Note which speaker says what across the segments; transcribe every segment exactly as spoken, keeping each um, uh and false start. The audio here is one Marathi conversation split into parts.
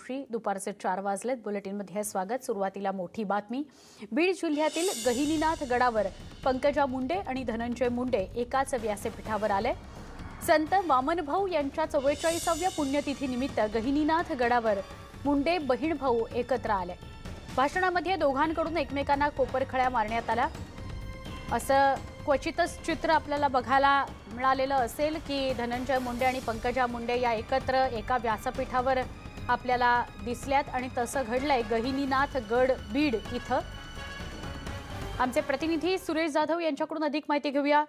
Speaker 1: दिवशी दुपारचे चार वाजलेत। बुलेटिनमध्ये स्वागत। सुरुवातीला मोठी बातमी। बीड जिल्ह्यातील गहिनीनाथ गडावर पंकजा मुंडे आणि धनंजय मुंडे एकाच व्यासपीठावर आले। संत वामनभाऊ यांच्या चव्वेचाळीसाव्या पुण्यतिथीनिमित्त गहिनीनाथ गडावर मुंडे बहीण भाऊ एकत्र आले। भाषणामध्ये दोघांकडून एकमेकांना कोपरखळ्या मारण्यात आल्या। असं क्वचितच चित्र आपल्याला बघायला मिळालेलं असेल की धनंजय मुंडे आणि पंकजा मुंडे या एकत्र एका व्यासपीठावर आपल्याला दिसल्यात आणि तसं घडलंय गहिनीनाथ गड बीड इथं। आमचे प्रतिनिधी सुरेश जाधव यांच्याकडून अधिक माहिती घेऊया।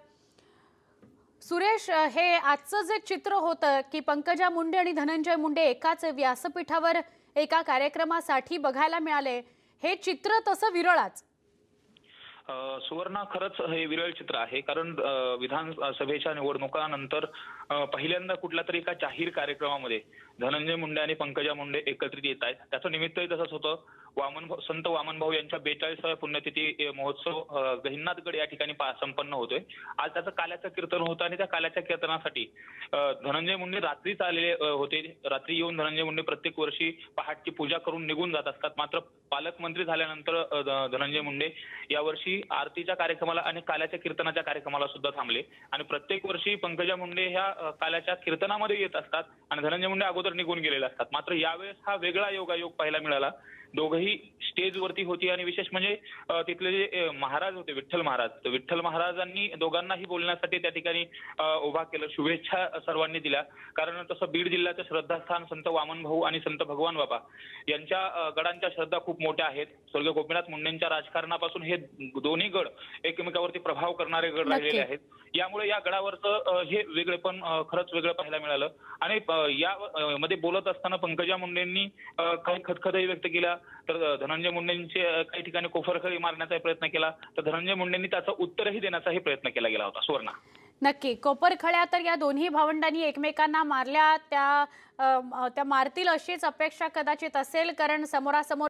Speaker 1: सुरेश, हे आजचं जे चित्र होतं की पंकजा मुंडे आणि धनंजय मुंडे एकाच व्यासपीठावर एका कार्यक्रमासाठी बघायला मिळाले, हे चित्र तसं विरळच।
Speaker 2: सुवर्णा, खरंच हे विरळ चित्र आहे, कारण विधानसभेच्या निवडणुकानंतर पहिल्यांदा कुठल्या तरी एका जाहीर कार्यक्रमामध्ये धनंजय मुंडे आणि पंकजा मुंडे एकत्रित येत आहेत। त्याचं निमित्तही तसंच होतं। वामन संत वामनभाऊ यांच्या बेचाळीसाव्या पुण्यतिथी महोत्सव गहिनीनाथगड या ठिकाणी संपन्न होतोय। आज त्याचं काल्याचं कीर्तन होतं आणि त्या काल्याच्या कीर्तनासाठी धनंजय मुंडे रात्रीच आलेले होते। रात्री येऊन धनंजय मुंडे प्रत्येक वर्षी पहाटची पूजा करून निघून जात असतात। मात्र पालकमंत्री झाल्यानंतर धनंजय मुंडे यावर्षी आरतीच्या कार्यक्रमाला आणि काल्याच्या कीर्तनाच्या कार्यक्रमाला सुद्धा थांबले आणि प्रत्येक वर्षी पंकजा मुंडे ह्या काल्याच्या कीर्तनामध्ये येत असतात आणि धनंजय मुंडे अगोदर निघून गेलेले असतात। मात्र यावेळेस हा वेगळा योगायोग पाहायला मिळाला। दोघंही स्टेजवरती होती आणि विशेष म्हणजे तिथले जे महाराज होते विठ्ठल महाराज, तर विठ्ठल महाराजांनी दोघांनाही बोलण्यासाठी त्या ठिकाणी उभा केलं। शुभेच्छा सर्वांनी दिल्या, कारण तसं बीड जिल्ह्याचं श्रद्धास्थान संत वामनभाऊ आणि संत भगवान बाबा यांच्या गडांच्या श्रद्धा खूप मोठ्या आहेत। स्वर्गीय गोपीनाथ मुंडेंच्या राजकारणापासून हे दोन्ही गड एकमेकावरती प्रभाव करणारे गड राहिलेले आहेत। यामुळे या गडावरचं हे वेगळे पण खरंच वेगळं पाहायला मिळालं। आणि या मध्ये बोलत असताना पंकजा मुंडेंनी काही खदखदही व्यक्त केल्या, तर धनंजय मुंडेंचे काही ठिकाणी कोफरखळी मारण्याचा प्रयत्न केला, तर धनंजय मुंडेंनी त्याचं उत्तरही देण्याचाही प्रयत्न केला गेला होता। सुवर्णा,
Speaker 1: नक्की कोपरखळ्या तर या दोन्ही भावंडांनी एकमेकांना मारल्या, त्या त्या मारतील अशीच अपेक्षा कदाचित असेल, कारण समोरासमोर